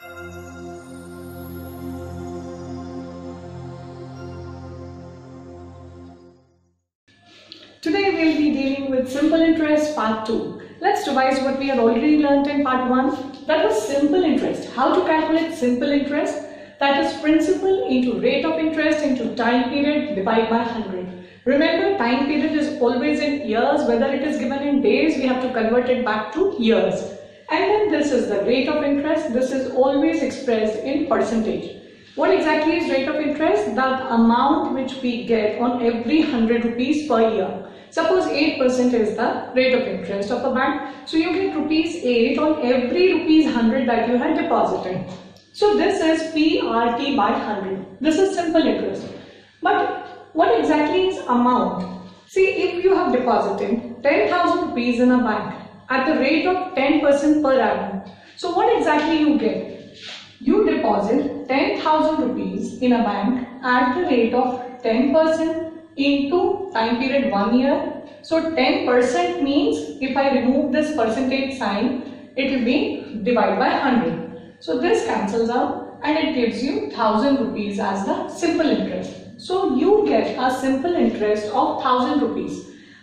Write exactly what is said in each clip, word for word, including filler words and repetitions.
Today we'll be dealing with simple interest part two. Let's revise what we had already learnt in part one. That was simple interest. How to calculate simple interest? That is principal into rate of interest into time period divided by one hundred. Remember, time period is always in years. Whether it is given in days, we have to convert it back to years. And then this is the rate of interest. This is always expressed in percentage. What exactly is rate of interest? That amount which we get on every one hundred rupees per year. Suppose eight percent is the rate of interest of a bank. So you get rupees eight on every rupees one hundred that you had deposited. So this is P R T by one hundred. This is simple interest. But what exactly is amount? See, if you have deposited ten thousand rupees in a bank at the rate of ten percent per annum. So what exactly you get? You deposit ten thousand rupees in a bank at the rate of ten percent into time period one year. So ten percent means if I remove this percentage sign, it will be divided by one hundred. So this cancels out and it gives you one thousand rupees as the simple interest. So you get a simple interest of one thousand rupees.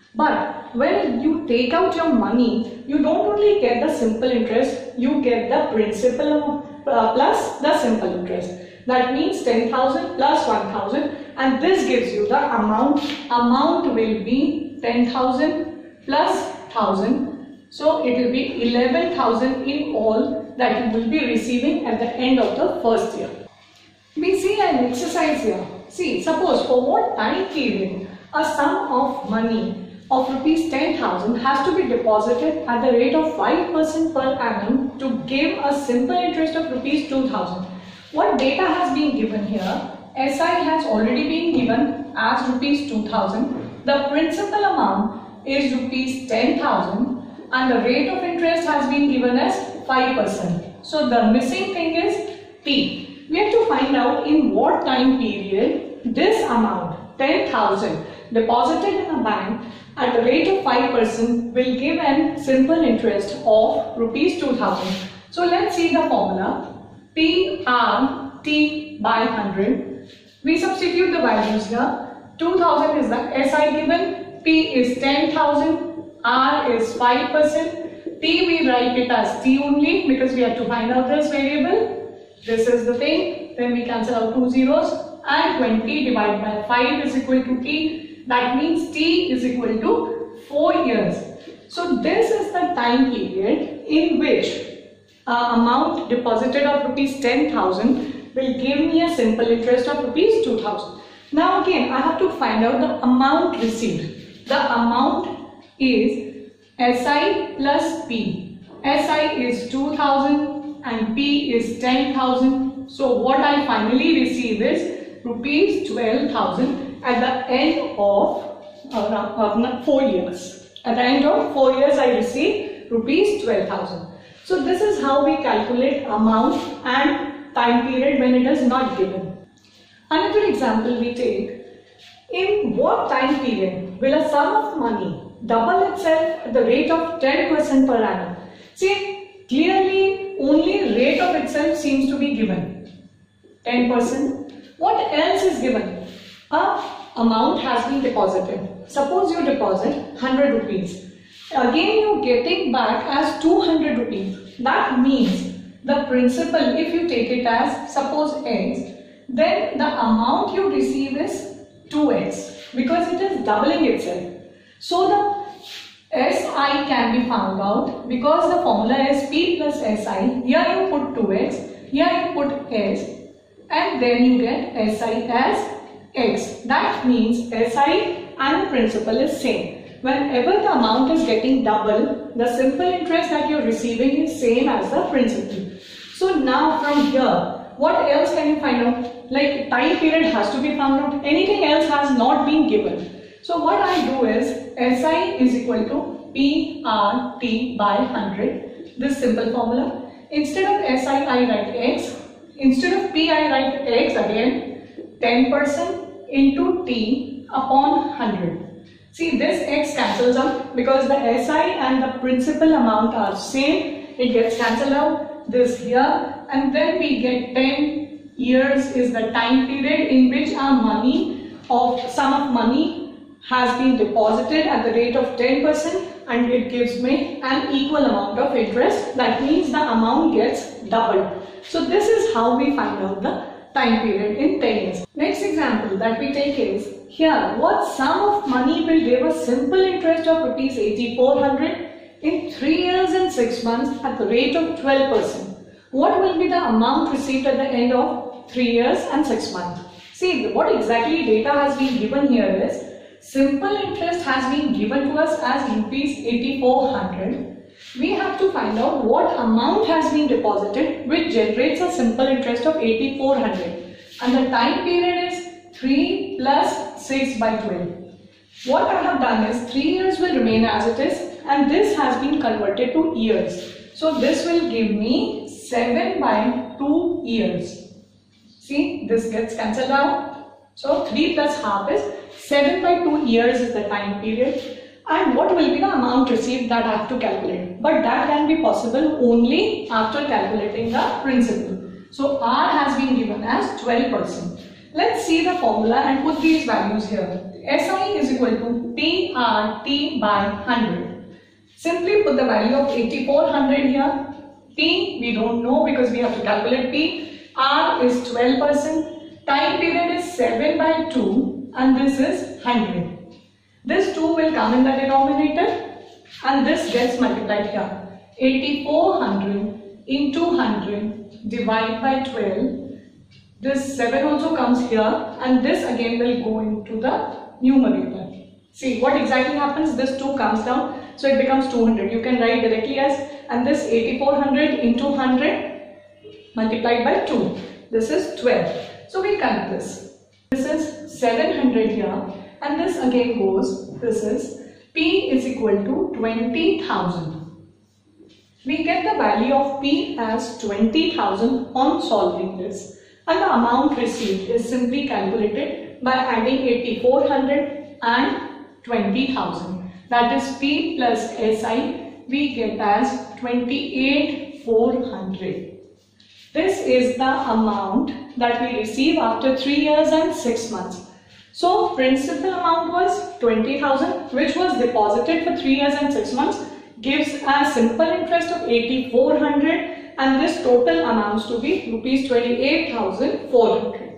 But when you take out your money, you don't only get the simple interest, you get the principal uh, plus the simple interest. That means ten thousand plus one thousand, and this gives you the amount. Amount will be ten thousand plus one thousand. So it will be eleven thousand in all that you will be receiving at the end of the first year. We see an exercise here. See, suppose for what time period a sum of money of rupees ten thousand has to be deposited at the rate of five percent per annum to give a simple interest of rupees two thousand. What data has been given here? S I has already been given as rupees two thousand. The principal amount is rupees ten thousand and the rate of interest has been given as five percent. So the missing thing is T. We have to find out in what time period this amount, ten thousand, deposited in a bank at the rate of five percent will give an simple interest of rupees two thousand. So let's see the formula. P R T by one hundred. We substitute the values here. two thousand is the S I given, P is ten thousand, R is five percent, T we write it as T only because we have to find out this variable. This is the thing. Then we cancel out two zeros and twenty divided by five is equal to T. That means T is equal to four years. So this is the time period in which Uh, amount deposited of rupees ten thousand will give me a simple interest of rupees two thousand. Now again I have to find out the amount received. The amount is S I plus P. S I is two thousand and P is ten thousand. So what I finally receive is rupees twelve thousand at the end of uh, uh, four years. At the end of four years I receive rupees twelve thousand. So this is how we calculate amount and time period when it is not given. Another example we take. In what time period will a sum of money double itself at the rate of ten percent per annum? See, clearly only rate of itself seems to be given. ten percent. What else is given? A amount has been deposited. Suppose you deposit one hundred rupees. Again you are getting back as two hundred rupees. That means the principal, if you take it as suppose X, then the amount you receive is two X because it is doubling itself. So the S I can be found out because the formula is P plus S I. Here you put two X, here you put S, and then you get S I as X. That means S I and the principal is same. Whenever the amount is getting double, the simple interest that you are receiving is same as the principal. So now from here, what else can you find out? Like time period has to be found out. Anything else has not been given. So what I do is S I is equal to P R T by one hundred. This simple formula. Instead of S I, I write X. Instead of P, I write X again. ten percent into T upon one hundred. See, this X cancels out because the S I and the principal amount are same. It gets cancelled out. this here, and then we get ten years is the time period in which our money of sum of money has been deposited at the rate of ten percent, and it gives me an equal amount of interest. That means the amount gets doubled. So this is how we find out the time period in ten years. Next example that we take is here, what sum of money will give a simple interest of rupees eighty-four hundred in three years and six months at the rate of twelve percent? What will be the amount received at the end of three years and six months? See, what exactly data has been given here is simple interest has been given to us as rupees eighty-four hundred. We have to find out what amount has been deposited which generates a simple interest of eighty-four hundred, and the time period is three plus six by twelve. What I have done is three years will remain as it is, and this has been converted to years. So this will give me seven by two years. See, this gets cancelled out. So three plus half is seven by two years is the time period. And what will be the amount received that I have to calculate? But that can be possible only after calculating the principal. So R has been given as twelve percent. Let's see the formula and put these values here. S I is equal to P R T by one hundred. Simply put the value of eighty-four hundred here. P we don't know because we have to calculate P. R is twelve percent. Time period is seven by two, and this is one hundred. This two will come in the denominator, and this gets multiplied here. eighty-four hundred into one hundred divided by twelve. This seven also comes here, and this again will go into the numerator. See what exactly happens, this two comes down, so it becomes two hundred. You can write directly as, and this eighty-four hundred into one hundred multiplied by two. This is twelve. So we connect this. This is seven hundred here, and this again goes, this is P is equal to twenty thousand. We get the value of P as twenty thousand on solving this, and the amount received is simply calculated by adding eighty-four hundred and twenty thousand. That is P plus S I, we get as twenty-eight thousand four hundred. This is the amount that we receive after three years and six months. So principal amount was twenty thousand, which was deposited for three years and six months, gives a simple interest of eighty-four hundred, and this total amounts to be rupees twenty-eight thousand four hundred.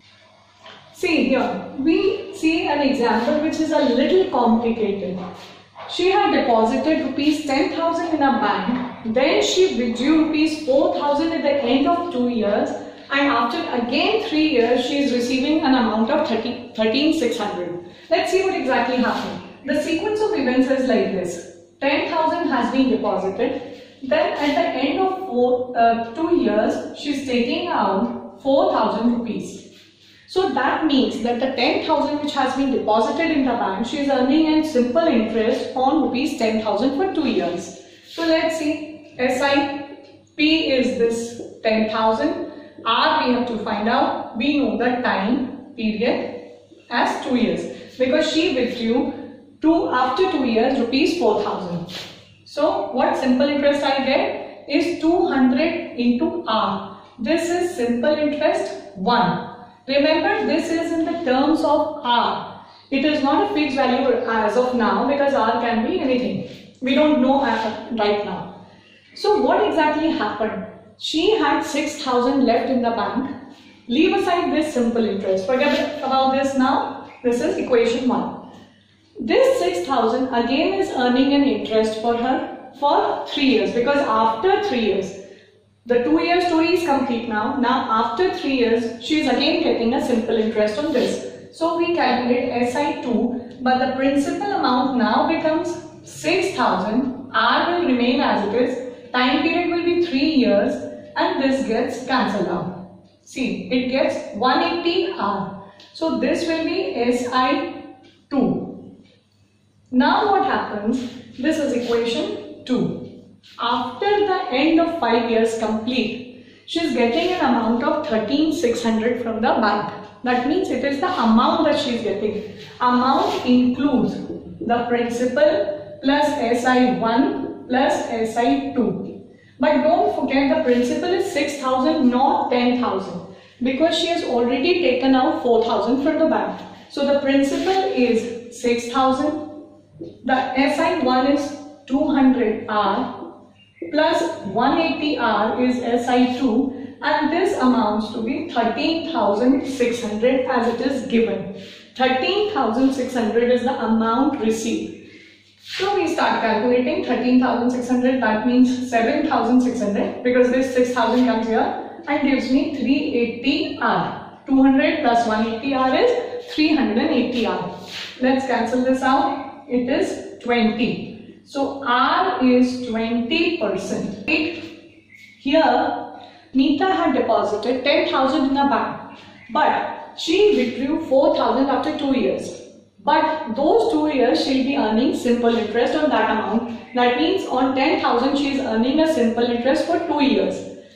See here, we see an example which is a little complicated. She had deposited rupees ten thousand in a bank, then she withdrew rupees four thousand at the end of two years, and after again three years she is receiving an amount of thirteen thousand six hundred. Let's see what exactly happened. The sequence of events is like this. ten thousand has been deposited, then at the end of four, uh, two years she is taking out four thousand rupees. So that means that the ten thousand which has been deposited in the bank, she is earning a simple interest on rupees ten thousand for two years. So let's see, S I P is this ten thousand, R we have to find out, we know the time period as two years because she withdrew two, after two years rupees four thousand. So what simple interest I get is two hundred into R. This is simple interest one. Remember, this is in the terms of R. It is not a fixed value as of now because R can be anything. We don't know right now. So what exactly happened? She had six thousand left in the bank. Leave aside this simple interest. Forget about this now. This is equation one. This six thousand again is earning an interest for her for three years because after three years, the two year story is complete now. Now after three years, she is again getting a simple interest on this. So we calculate S I two, but the principal amount now becomes six thousand. R will remain as it is. Time period will be three years, and this gets cancelled out. See, it gets one hundred eighty R. So this will be S I two. Now what happens? This is equation two. After the end of five years complete, she is getting an amount of thirteen thousand six hundred from the bank. That means it is the amount that she is getting. Amount includes the principal plus S I one plus S I two. But don't forget the principal is six thousand, not ten thousand, because she has already taken out four thousand from the bank. So the principal is six thousand, the S I one is two hundred R plus one hundred eighty R is S I two, and this amounts to be thirteen thousand six hundred as it is given. thirteen thousand six hundred is the amount received. So we start calculating thirteen thousand six hundred, that means seven thousand six hundred, because this six thousand comes here and gives me three hundred eighty R. two hundred plus one hundred eighty R is three hundred eighty R. Let's cancel this out. It is twenty. So R is twenty percent. Here, Neeta had deposited ten thousand in a bank, but she withdrew four thousand after two years. But those two years she'll be earning simple interest on that amount. That means on ten thousand she is earning a simple interest for two years.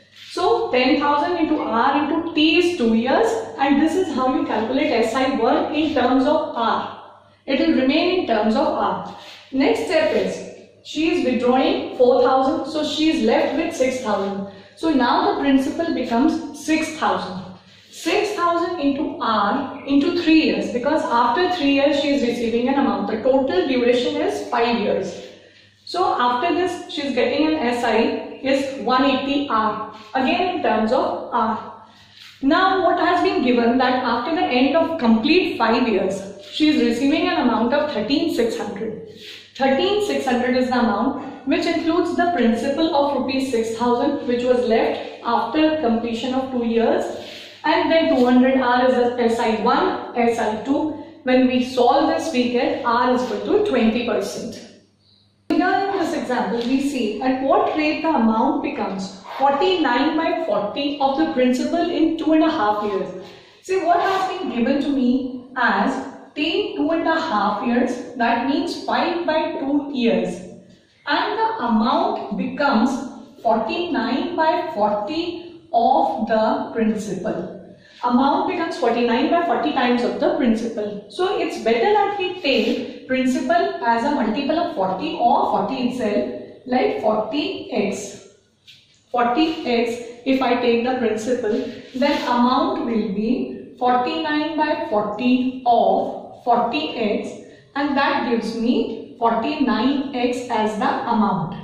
So ten thousand into R into T is two years, and this is how you calculate S I one in terms of R. It will remain in terms of R. Next step is she is withdrawing four thousand, so she is left with six thousand. So now the principal becomes six thousand. six thousand into R into three years, because after three years she is receiving an amount. The total duration is five years. So after this she is getting an S I is one hundred eighty R, again in terms of R. Now what has been given that after the end of complete five years she is receiving an amount of thirteen thousand six hundred. thirteen thousand six hundred is the amount which includes the principal of rupees six thousand which was left after completion of two years. And then two hundred R is the S I one, S I two. When we solve this, we get R is equal to twenty percent. Here in this example, we see at what rate the amount becomes forty-nine by forty of the principal in two and a half years. See what has been given to me as T two and a half years, that means five by two years. And the amount becomes forty-nine by forty of the principal. Amount becomes forty-nine by forty times of the principal. So it's better that we take principal as a multiple of forty or forty itself, like forty x. forty x, if I take the principal, then amount will be forty-nine by forty of forty x, and that gives me forty-nine x as the amount.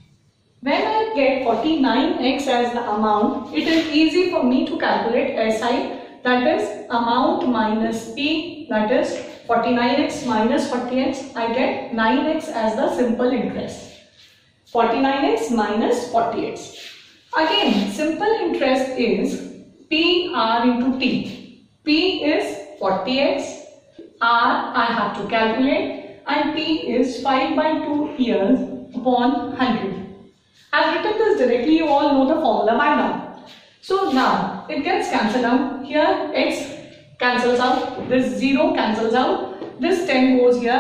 When I get forty-nine x as the amount, it is easy for me to calculate S I, that is amount minus P, that is forty-nine x minus forty x, I get nine x as the simple interest. forty-nine x minus forty x. Again, simple interest is P R into T. P is forty x, R I have to calculate, and T is five by two years upon one hundred. I've written this directly, you all know the formula by now. So now it gets cancelled out. Here x cancels out, this zero cancels out, this ten goes here,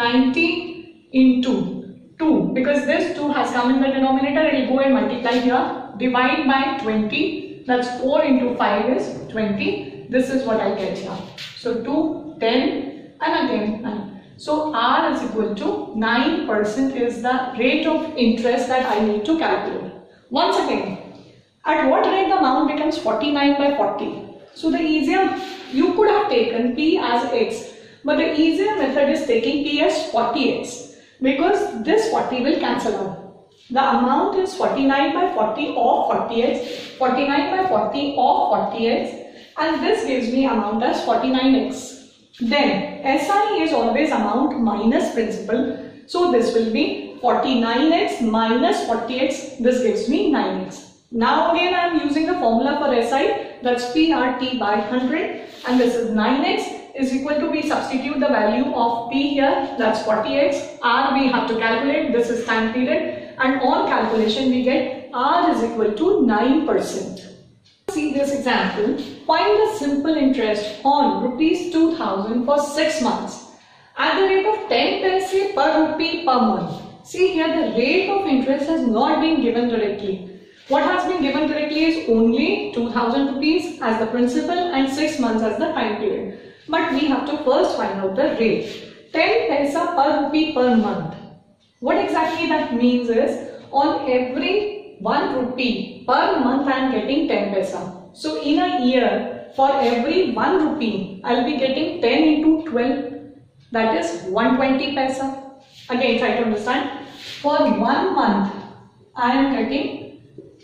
ninety into two, because this two has come in the denominator, it will go and multiply here, divide by twenty, that's four into five is twenty, this is what I get here. So two, ten and again nine. So R is equal to nine percent is the rate of interest that I need to calculate. Once again, at what rate the amount becomes forty-nine by forty? So the easier, you could have taken P as x, but the easier method is taking P as forty x, because this forty will cancel out. The amount is forty-nine by forty of forty x, forty-nine by forty of forty x, and this gives me amount as forty-nine x. Then S I is always amount minus principal, so this will be forty-nine x minus forty x, this gives me nine x. Now again I am using the formula for S I, that's P R T by one hundred, and this is nine x is equal to, we substitute the value of P here, that's forty x, R we have to calculate, this is time period, and on calculation we get R is equal to nine percent. See this example, find the simple interest on rupees two thousand for six months at the rate of ten paise per rupee per month. See here the rate of interest has not been given directly. What has been given directly is only two thousand rupees as the principal and six months as the time period. But we have to first find out the rate. ten paise per rupee per month. What exactly that means is, on every one rupee per month I am getting ten paisa. So in a year, for every one rupee, I will be getting ten into twelve. That is one hundred twenty paisa. Again, try to understand. For one month, I am getting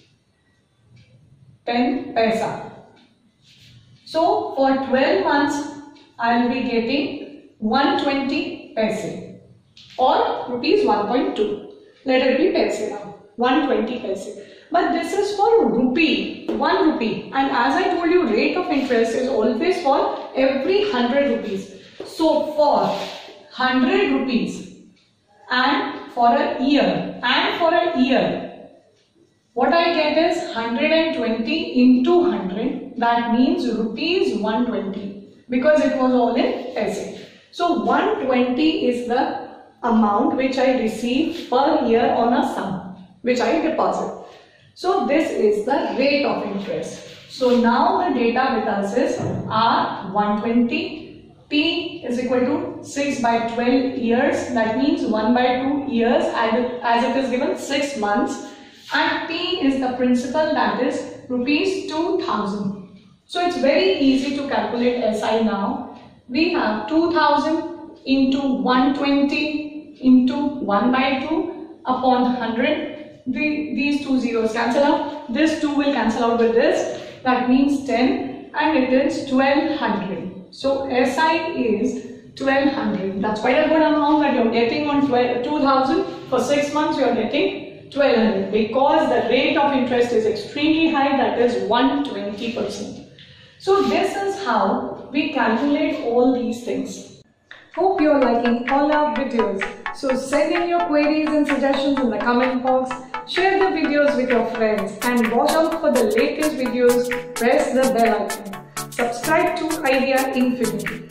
ten paisa. So for twelve months, I will be getting one hundred twenty paise or rupees one point two. Let it be paise now. one hundred twenty paise. But this is for rupee, one rupee. And as I told you, rate of interest is always for every one hundred rupees. So for one hundred rupees and for a year, and for a year, what I get is one hundred twenty into one hundred. That means rupees one hundred twenty because it was all in paise. So one hundred twenty is the amount which I receive per year on a sum which I deposit. So this is the rate of interest. So now the data with us is R one hundred twenty. T is equal to six by twelve years. That means one by two years as it is given six months. And P is the principal, that is rupees two thousand. So it's very easy to calculate S I now. We have two thousand into one hundred twenty into one by two upon one hundred. The, these two zeros cancel out. This two will cancel out with this. That means ten and it is twelve hundred. So S I is twelve hundred. That's quite a good amount that you're getting on two thousand. For six months you're getting twelve hundred because the rate of interest is extremely high, that is one hundred twenty percent. So this is how we calculate all these things. Hope you're liking all our videos. So send in your queries and suggestions in the comment box. Share the videos with your friends and watch out for the latest videos. Press the bell icon. Subscribe to Idea Infinity.